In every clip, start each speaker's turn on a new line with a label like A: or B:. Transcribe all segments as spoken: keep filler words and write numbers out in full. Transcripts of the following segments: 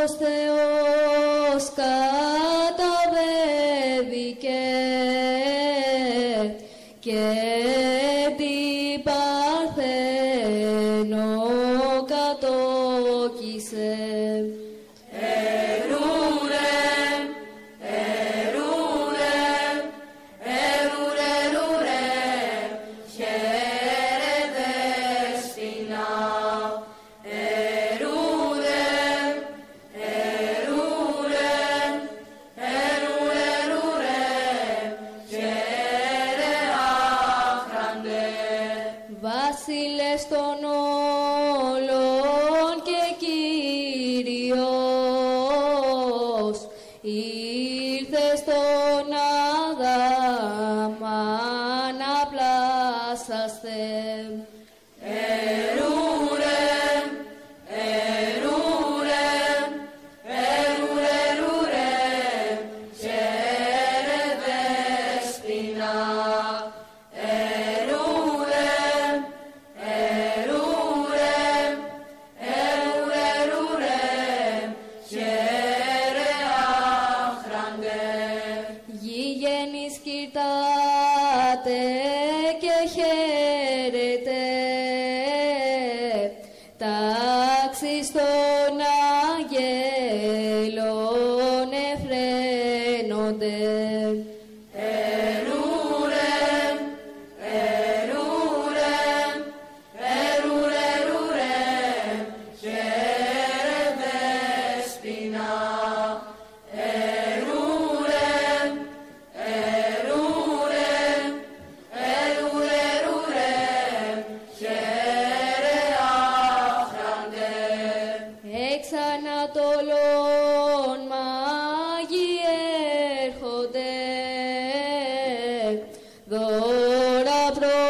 A: Άγιος Θεός καταβέβηκε και την Παρθένο κατόκισε. Βασίλες των όλων και Κύριος, ήρθε στον Αδάμ να πλάσαστε. Γηγενείς κυρτάτε και χαίρετε, τάξεις των αγγέλων εφραίνονται. Εξ Ανατολών μάγοι έρχονται, δώρα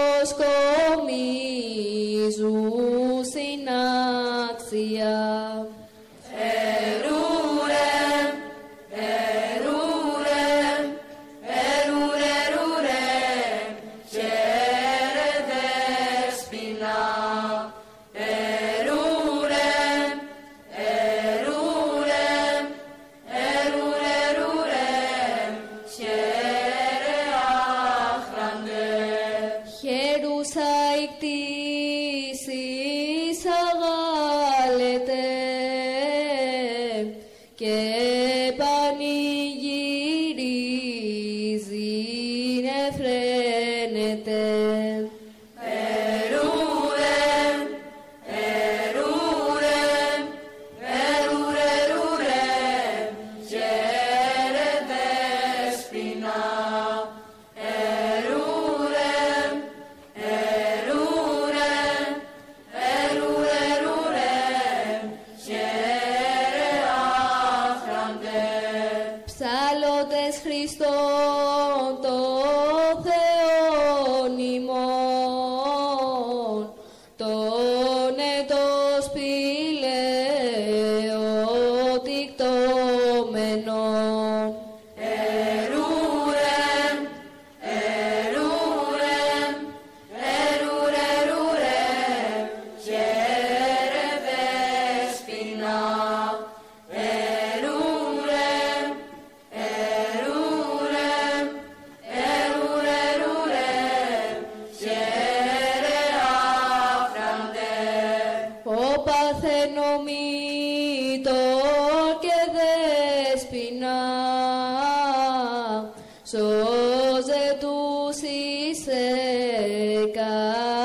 A: προσκομίζουν συνάξια. Χερούσα η κτήσης αγάλεται και πανηγυρίζει νεφραίνεται. Ψάλλοντες Χριστόν το Θεόν ημών, τον έτος πηλαιοτικτόμενον. Παρθενομήτωρ και Δέσποινα, σώζε τους εις